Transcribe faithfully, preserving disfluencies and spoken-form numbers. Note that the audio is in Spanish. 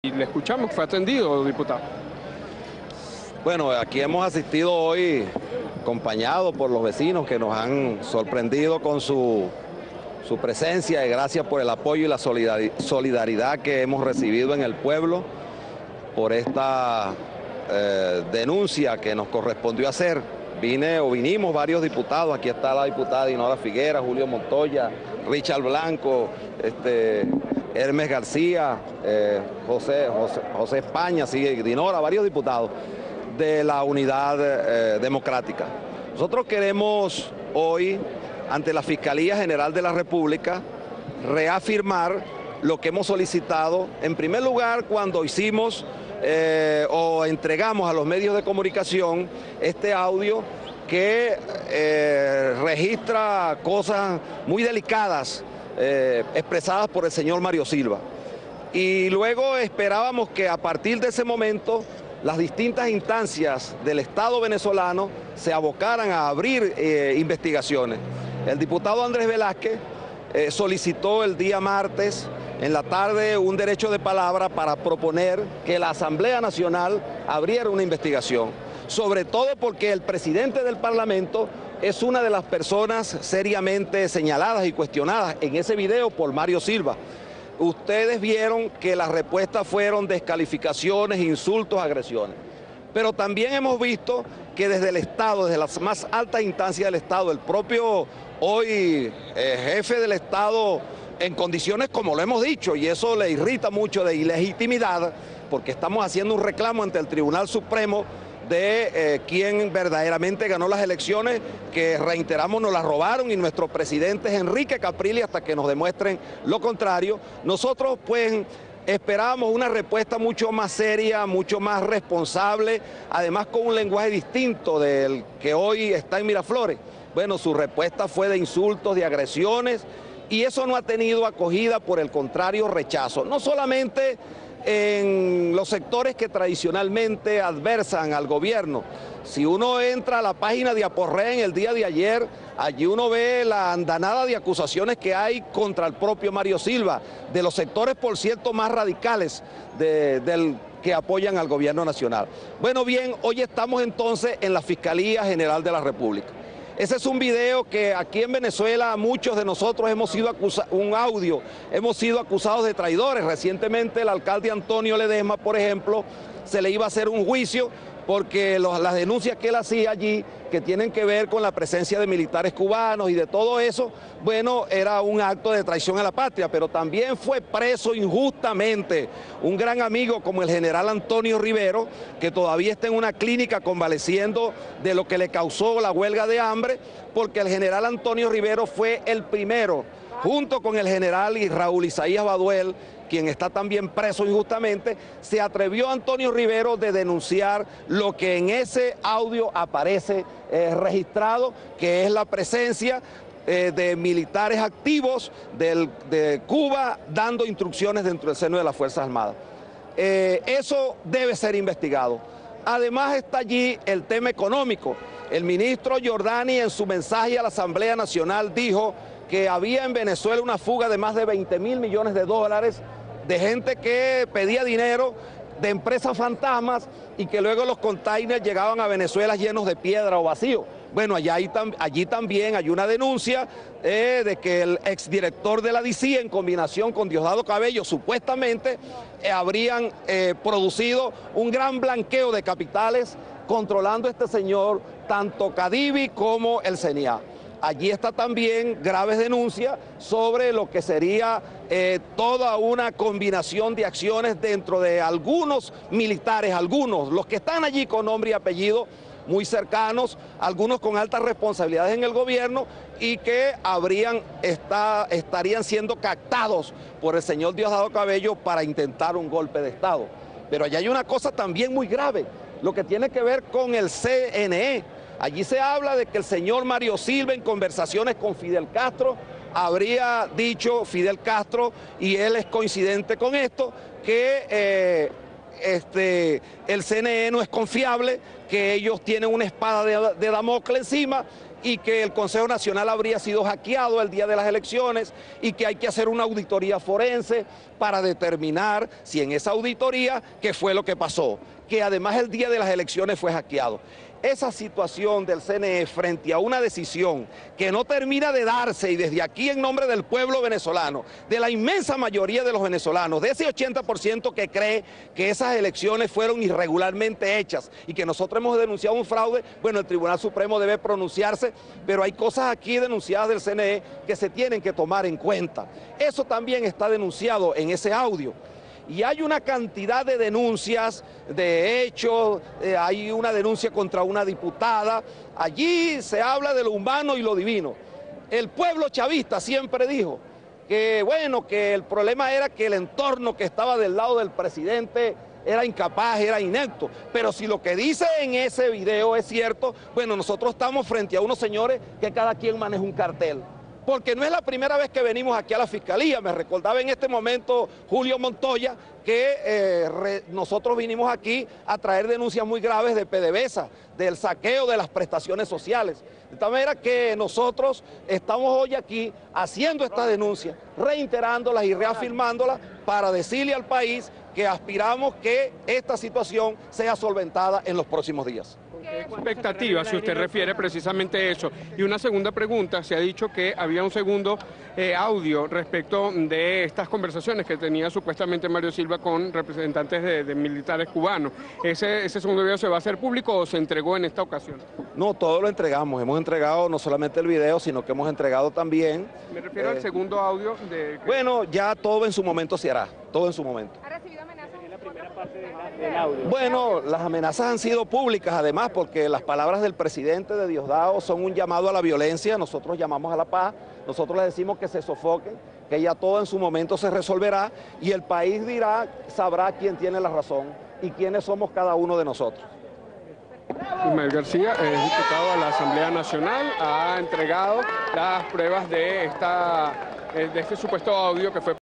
Y le escuchamos, fue atendido, diputado. Bueno, aquí hemos asistido hoy acompañados por los vecinos que nos han sorprendido con su, su presencia y gracias por el apoyo y la solidaridad que hemos recibido en el pueblo por esta eh, denuncia que nos correspondió hacer. Vine o vinimos varios diputados, aquí está la diputada Dinora Figuera, Julio Montoya, Richard Blanco, este, Hermes García, eh, José, José, José España, sigue Dinora, varios diputados de la Unidad eh, Democrática. Nosotros queremos hoy, ante la Fiscalía General de la República, reafirmar lo que hemos solicitado, en primer lugar, cuando hicimos eh, o entregamos a los medios de comunicación este audio que eh, registra cosas muy delicadas eh, expresadas por el señor Mario Silva. Y luego esperábamos que a partir de ese momento las distintas instancias del Estado venezolano se abocaran a abrir eh, investigaciones. El diputado Andrés Velázquez eh, solicitó el día martes en la tarde un derecho de palabra para proponer que la Asamblea Nacional abriera una investigación, sobre todo porque el presidente del Parlamento es una de las personas seriamente señaladas y cuestionadas en ese video por Mario Silva. Ustedes vieron que las respuestas fueron descalificaciones, insultos, agresiones. Pero también hemos visto que desde el Estado, desde las más altas instancias del Estado, el propio hoy eh, jefe del Estado, en condiciones como lo hemos dicho, y eso le irrita mucho de ilegitimidad, porque estamos haciendo un reclamo ante el Tribunal Supremo de eh, quien verdaderamente ganó las elecciones, que reiteramos nos las robaron, y nuestro presidente es Enrique Capriles hasta que nos demuestren lo contrario. Nosotros pues esperábamos una respuesta mucho más seria, mucho más responsable, además con un lenguaje distinto del que hoy está en Miraflores. Bueno, su respuesta fue de insultos, de agresiones, y eso no ha tenido acogida, por el contrario, rechazo. No solamente en los sectores que tradicionalmente adversan al gobierno. Si uno entra a la página de Aporré en el día de ayer, allí uno ve la andanada de acusaciones que hay contra el propio Mario Silva, de los sectores, por cierto, más radicales de, del que apoyan al gobierno nacional. Bueno, bien, hoy estamos entonces en la Fiscalía General de la República. Ese es un video que aquí en Venezuela muchos de nosotros hemos sido acusados, un audio, hemos sido acusados de traidores. Recientemente el alcalde Antonio Ledesma, por ejemplo, se le iba a hacer un juicio porque los, las denuncias que él hacía allí, que tienen que ver con la presencia de militares cubanos y de todo eso, bueno, era un acto de traición a la patria, pero también fue preso injustamente un gran amigo como el general Antonio Rivero, que todavía está en una clínica convaleciendo de lo que le causó la huelga de hambre, porque el general Antonio Rivero fue el primero, junto con el general y Raúl Isaías Baduel, quien está también preso injustamente, se atrevió Antonio Rivero de denunciar lo que en ese audio aparece eh, registrado, que es la presencia eh, de militares activos del, de Cuba dando instrucciones dentro del seno de las Fuerzas Armadas. Eh, eso debe ser investigado. Además está allí el tema económico. El ministro Giordani en su mensaje a la Asamblea Nacional dijo que había en Venezuela una fuga de más de veinte mil millones de dólares de gente que pedía dinero, de empresas fantasmas, y que luego los containers llegaban a Venezuela llenos de piedra o vacío. Bueno, allá hay tam, allí también hay una denuncia eh, de que el exdirector de la D C, en combinación con Diosdado Cabello, supuestamente eh, habrían eh, producido un gran blanqueo de capitales controlando este señor, tanto Cadivi como el C N I A. Allí está también graves denuncias sobre lo que sería eh, toda una combinación de acciones dentro de algunos militares, algunos, los que están allí con nombre y apellido, muy cercanos, algunos con altas responsabilidades en el gobierno, y que habrían está, estarían siendo captados por el señor Diosdado Cabello para intentar un golpe de Estado. Pero allá hay una cosa también muy grave, lo que tiene que ver con el C N E. Allí se habla de que el señor Mario Silva, en conversaciones con Fidel Castro, habría dicho Fidel Castro, y él es coincidente con esto, que eh, este, el C N E no es confiable, que ellos tienen una espada de, de Damocles encima, y que el Consejo Nacional habría sido hackeado el día de las elecciones y que hay que hacer una auditoría forense para determinar si en esa auditoría qué fue lo que pasó, que además el día de las elecciones fue hackeado. Esa situación del C N E frente a una decisión que no termina de darse, y desde aquí en nombre del pueblo venezolano, de la inmensa mayoría de los venezolanos, de ese ochenta por ciento que cree que esas elecciones fueron irregularmente hechas y que nosotros hemos denunciado un fraude, bueno, el Tribunal Supremo debe pronunciarse, pero hay cosas aquí denunciadas del C N E que se tienen que tomar en cuenta. Eso también está denunciado en ese audio. Y hay una cantidad de denuncias, de hechos, eh, hay una denuncia contra una diputada, allí se habla de lo humano y lo divino. El pueblo chavista siempre dijo que, bueno, que el problema era que el entorno que estaba del lado del presidente era incapaz, era inepto, pero si lo que dice en ese video es cierto, bueno, nosotros estamos frente a unos señores que cada quien maneja un cartel. Porque no es la primera vez que venimos aquí a la Fiscalía. Me recordaba en este momento Julio Montoya que eh, re, nosotros vinimos aquí a traer denuncias muy graves de PDVSA, del saqueo de las prestaciones sociales. De tal manera que nosotros estamos hoy aquí haciendo estas denuncias, reiterándolas y reafirmándolas para decirle al país que aspiramos que esta situación sea solventada en los próximos días. ¿Qué expectativas, si usted refiere precisamente eso? Y una segunda pregunta, se ha dicho que había un segundo eh, audio respecto de estas conversaciones que tenía supuestamente Mario Silva con representantes de, de militares cubanos. ¿Ese, ¿Ese segundo video se va a hacer público o se entregó en esta ocasión? No, todo lo entregamos, hemos entregado no solamente el video, sino que hemos entregado también... Me refiero eh, al segundo audio de... Bueno, ya todo en su momento se hará, todo en su momento. ¿Ha recibido amenazas? Bueno, las amenazas han sido públicas además porque las palabras del presidente de Diosdado son un llamado a la violencia, nosotros llamamos a la paz, nosotros les decimos que se sofoquen, que ya todo en su momento se resolverá y el país dirá, sabrá quién tiene la razón y quiénes somos cada uno de nosotros. Ismael García es diputado a la Asamblea Nacional, ha entregado las pruebas de, esta, de este supuesto audio que fue